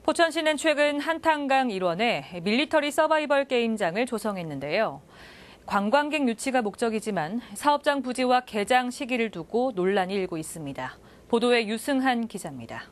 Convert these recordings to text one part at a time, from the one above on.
포천시는 최근 한탄강 일원에 밀리터리 서바이벌 게임장을 조성했는데요. 관광객 유치가 목적이지만 사업장 부지와 개장 시기를 두고 논란이 일고 있습니다. 보도에 유승한 기자입니다.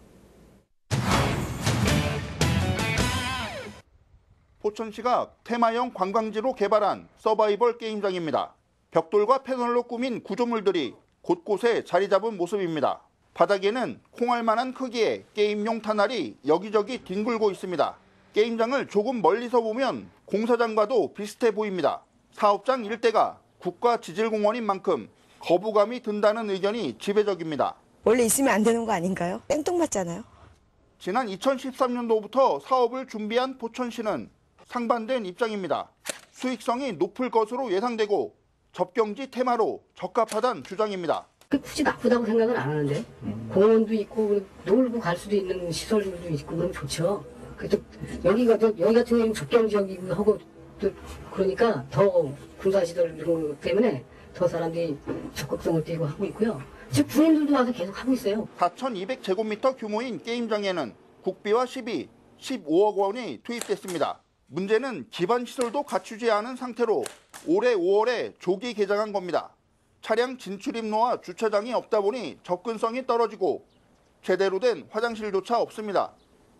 포천시가 테마형 관광지로 개발한 서바이벌 게임장입니다. 벽돌과 패널로 꾸민 구조물들이 곳곳에 자리 잡은 모습입니다. 바닥에는 콩알만한 크기의 게임용 터널이 여기저기 뒹굴고 있습니다. 게임장을 조금 멀리서 보면 공사장과도 비슷해 보입니다. 사업장 일대가 국가지질공원인 만큼 거부감이 든다는 의견이 지배적입니다. 원래 있으면 안 되는 거 아닌가요? 땡뚱맞잖아요. 지난 2013년도부터 사업을 준비한 포천시는 상반된 입장입니다. 수익성이 높을 것으로 예상되고 접경지 테마로 적합하다는 주장입니다. 굳이 나쁘다고 생각은 안 하는데 공원도 있고 놀고 갈 수도 있는 시설들도 있고 그럼 좋죠. 그래도 여기 같은 경우는 접경 지역이고 하고 또 그러니까 더 군사 시설 때문에 더 사람들이 적극성을 띠고 하고 있고요. 즉 군인들도 와서 계속 하고 있어요. 4,200제곱미터 규모인 게임장에는 국비와 시비 15억 원이 투입됐습니다. 문제는 기반 시설도 갖추지 않은 상태로 올해 5월에 조기 개장한 겁니다. 차량 진출입로와 주차장이 없다 보니 접근성이 떨어지고 제대로 된 화장실조차 없습니다.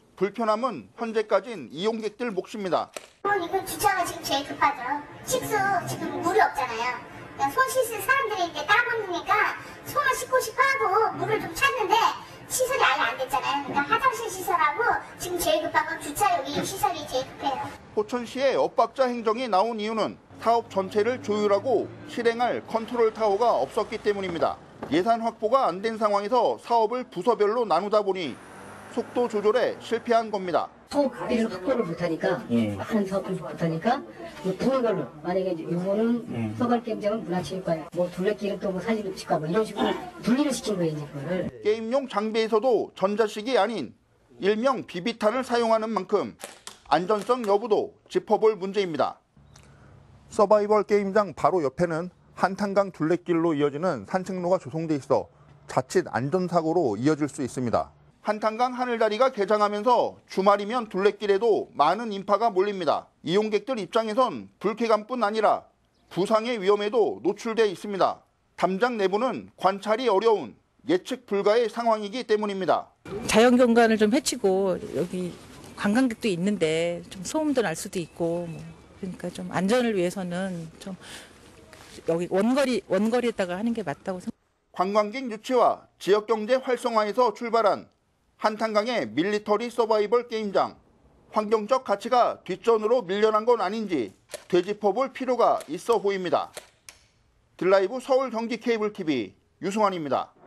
불편함은 현재까진 이용객들 몫입니다. 이건 주차가 지금 제일 급하죠. 식수 지금 물이 없잖아요. 그러니까 손 씻을 사람들이 이제 따보니까 손을 씻고 싶어 하고 물을 좀 찾는데 시설이 아예 안 됐잖아요. 그러니까 화장실 시설하고 지금 제일 급한 건 주차역이 시설이 제일 급해요. 포천시의 엇박자 행정이 나온 이유는 사업 전체를 조율하고 실행할 컨트롤 타워가 없었기 때문입니다. 예산 확보가 안 된 상황에서 사업을 부서별로 나누다 보니 속도 조절에 실패한 겁니다. 사업비를 확보를 못하니까 많은 사업을 못하니까 부분별로 만약에 이거는 서발 게임장은 문화체육관, 둘레길은 또 사진 찍고 뭐 이런 식으로 분리를 시킨 거예요. 이거를. 게임용 장비에서도 전자식이 아닌 일명 비비탄을 사용하는 만큼 안전성 여부도 짚어볼 문제입니다. 서바이벌 게임장 바로 옆에는 한탄강 둘레길로 이어지는 산책로가 조성돼 있어 자칫 안전사고로 이어질 수 있습니다. 한탄강 하늘다리가 개장하면서 주말이면 둘레길에도 많은 인파가 몰립니다. 이용객들 입장에선 불쾌감뿐 아니라 부상의 위험에도 노출돼 있습니다. 담장 내부는 관찰이 어려운 예측 불가의 상황이기 때문입니다. 자연경관을 좀 해치고 여기 관광객도 있는데 좀 소음도 날 수도 있고 그러니까 좀 안전을 위해서는 좀 여기 원거리에다가 하는 게 맞다고 생각합니다. 관광객 유치와 지역경제 활성화에서 출발한 한탄강의 밀리터리 서바이벌 게임장. 환경적 가치가 뒷전으로 밀려난 건 아닌지 되짚어볼 필요가 있어 보입니다. 드라이브 서울 경기 케이블 TV 유승환입니다.